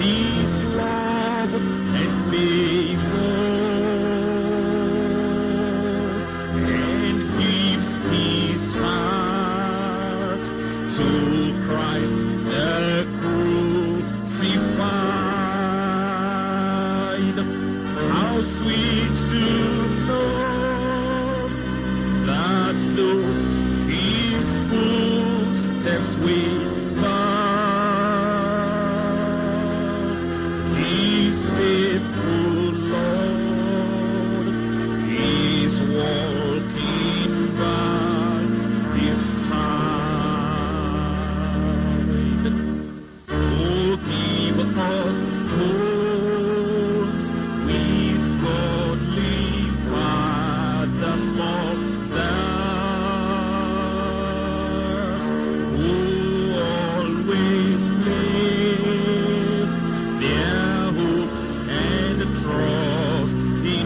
His love and favor, and gives his heart to Christ the crucified. How sweet to know that though his footsteps we found, his faithful Lord is walking by his side. Oh, give us homes with godly fathers more theirs, who always place their hope and trust in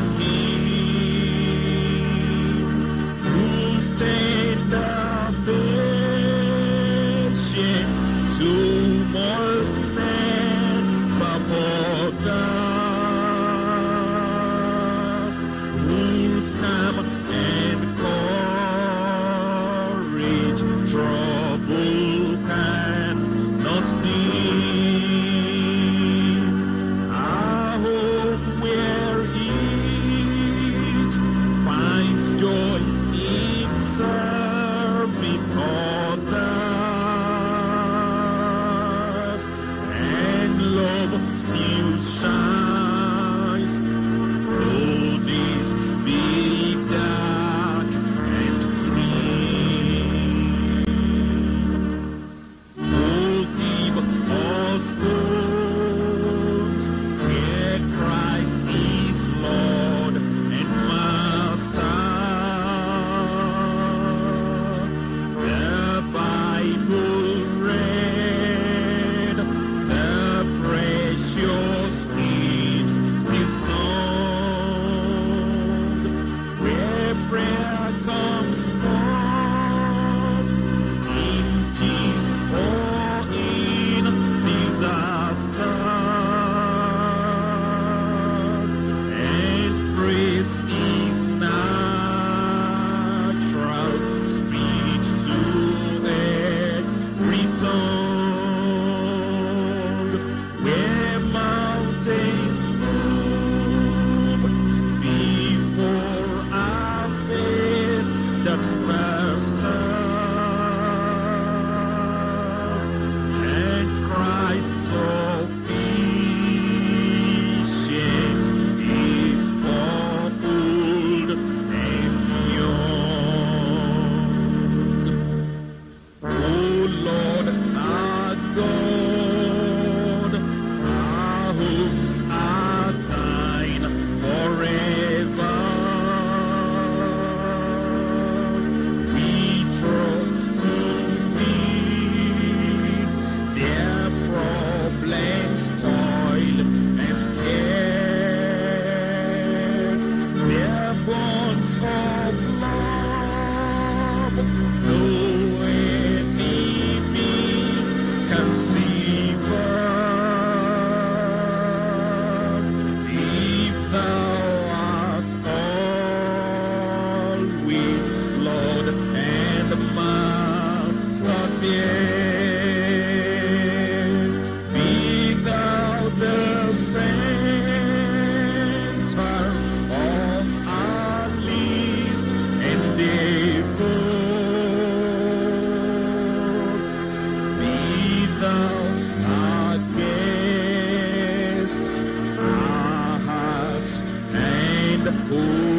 him, who stand patient to mourns never borders, whose calm and courage trouble cannot dim. Our hope where each finds joy in serving others, and love still shines, though days be dark and green. Oh, give us homes where Christ is Lord and Master. The Bible read, the precious hymns still sung, where prayer comes first in peace or in disaster, and praise is natural speech to every tongue, where mountains move before our faith that's faster, and Christ sufficient is for old and young. Oh Lord our God, our hopes are thine forever. We trust to meet their problems, toil and care, their bonds of love, no enemy can sever. If thou art always Lord and Master there, be thou the center of our least endeavor. Be thou our guest, our hearts and home.